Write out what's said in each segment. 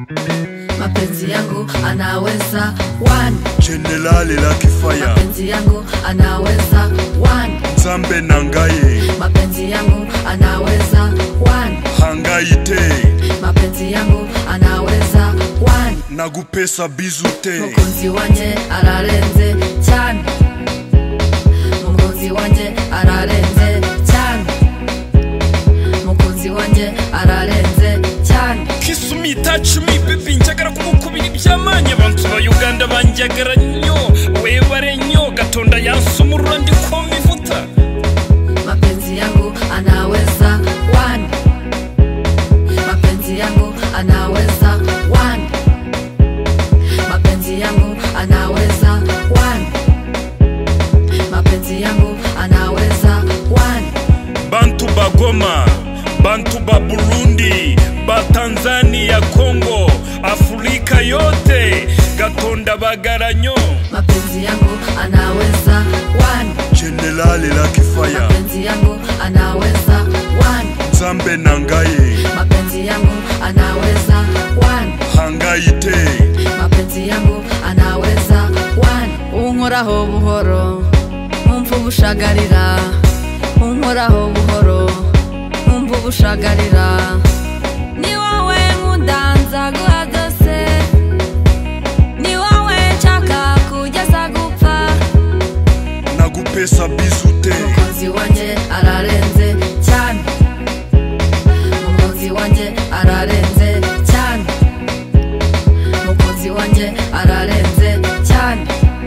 Mapenzi yangu anaweza one. Generali Lucky Fire. Mapenzi yangu anaweza one. Nzambe nangaye. Mapenzi yangu anaweza one. Hangaite. Mapenzi yangu anaweza one. Nagupesa bizute. Mukunzi wanje ararenze cyane. Mukunzi wanje ararenze cyane. Mukunzi wanje ararenze cyane. Kiss me, touch me, baby, njagara kumukubira ibyamanye abantu ba Uganda banjagara nnyo webare nnyo Gatonda yansumurura ndi ko mivuta. Mapenzi yangu anaweza one. Mapenzi yangu anaweza one. Mapenzi yangu anaweza one. Mapenzi yangu anaweza one. Bantu ba Goma, bantu ba Burundi, ba Tanzania, Kongo, Afrika yote Gatonda bagara nnyo. Mapenzi yangu anaweza one. Generali Lucky Fire. Mapenzi yangu anaweza one. Nzambe nangaye. Mapenzi yangu anaweza one. Hangaite. Mapenzi yangu anaweza one. Unkoraho buhoro umva ubushagarira. Unkoraho buhoro umva ubushagarira. Ni wowe nkunda nzaguha byose. Ni wowe nshaka kugeza gupfa. Nagupesa bizute. Mukunzi wanje ararenze cyane. Mukunzi wanje ararenze cyane. Mukunzi wanje ararenze cyane.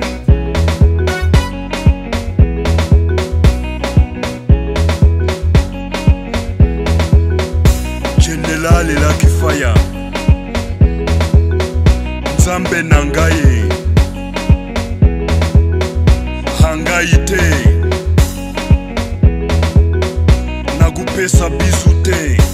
Generali Lucky Fire. Nzambe nangaye. Hangaite. Nagupesa bizute.